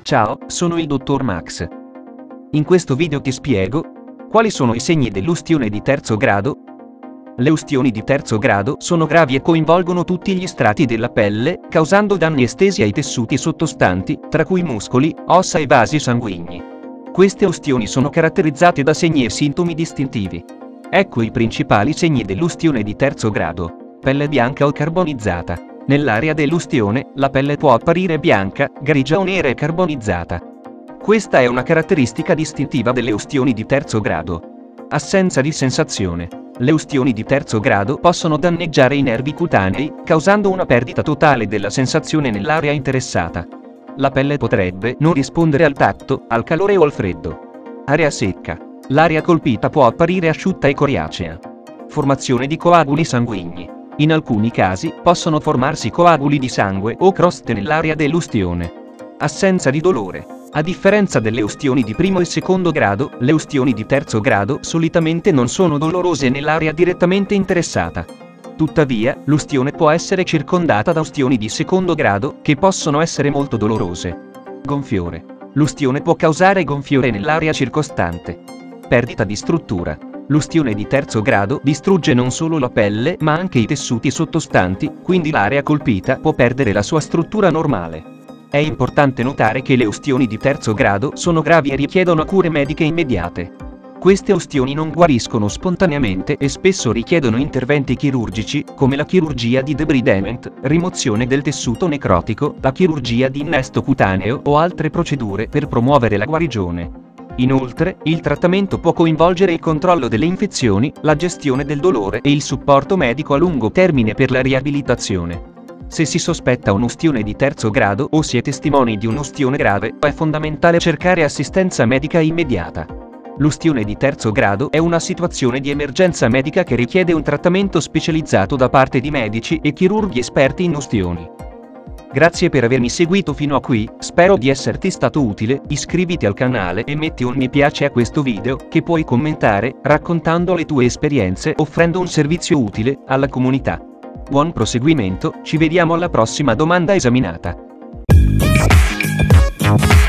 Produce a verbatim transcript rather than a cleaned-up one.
Ciao, sono il dottor Max. In questo video ti spiego quali sono i segni dell'ustione di terzo grado. Le ustioni di terzo grado sono gravi e coinvolgono tutti gli strati della pelle, causando danni estesi ai tessuti sottostanti, tra cui muscoli, ossa e vasi sanguigni. Queste ustioni sono caratterizzate da segni e sintomi distintivi. Ecco i principali segni dell'ustione di terzo grado. Pelle bianca o carbonizzata. Nell'area dell'ustione, la pelle può apparire bianca, grigia o nera e carbonizzata. Questa è una caratteristica distintiva delle ustioni di terzo grado. Assenza di sensazione. Le ustioni di terzo grado possono danneggiare i nervi cutanei, causando una perdita totale della sensazione nell'area interessata. La pelle potrebbe non rispondere al tatto, al calore o al freddo. Area secca. L'area colpita può apparire asciutta e coriacea. Formazione di coaguli sanguigni. In alcuni casi, possono formarsi coaguli di sangue o croste nell'area dell'ustione. Assenza di dolore. A differenza delle ustioni di primo e secondo grado, le ustioni di terzo grado solitamente non sono dolorose nell'area direttamente interessata. Tuttavia, l'ustione può essere circondata da ustioni di secondo grado, che possono essere molto dolorose. Gonfiore. L'ustione può causare gonfiore nell'area circostante. Perdita di struttura. L'ustione di terzo grado distrugge non solo la pelle ma anche i tessuti sottostanti, quindi l'area colpita può perdere la sua struttura normale. È importante notare che le ustioni di terzo grado sono gravi e richiedono cure mediche immediate. Queste ustioni non guariscono spontaneamente e spesso richiedono interventi chirurgici, come la chirurgia di debridement, rimozione del tessuto necrotico, la chirurgia di innesto cutaneo o altre procedure per promuovere la guarigione. Inoltre, il trattamento può coinvolgere il controllo delle infezioni, la gestione del dolore e il supporto medico a lungo termine per la riabilitazione. Se si sospetta un'ustione di terzo grado o si è testimoni di un'ustione grave, è fondamentale cercare assistenza medica immediata. L'ustione di terzo grado è una situazione di emergenza medica che richiede un trattamento specializzato da parte di medici e chirurghi esperti in ustioni. Grazie per avermi seguito fino a qui, spero di esserti stato utile. Iscriviti al canale e metti un mi piace a questo video, che puoi commentare, raccontando le tue esperienze, offrendo un servizio utile alla comunità. Buon proseguimento, ci vediamo alla prossima domanda esaminata.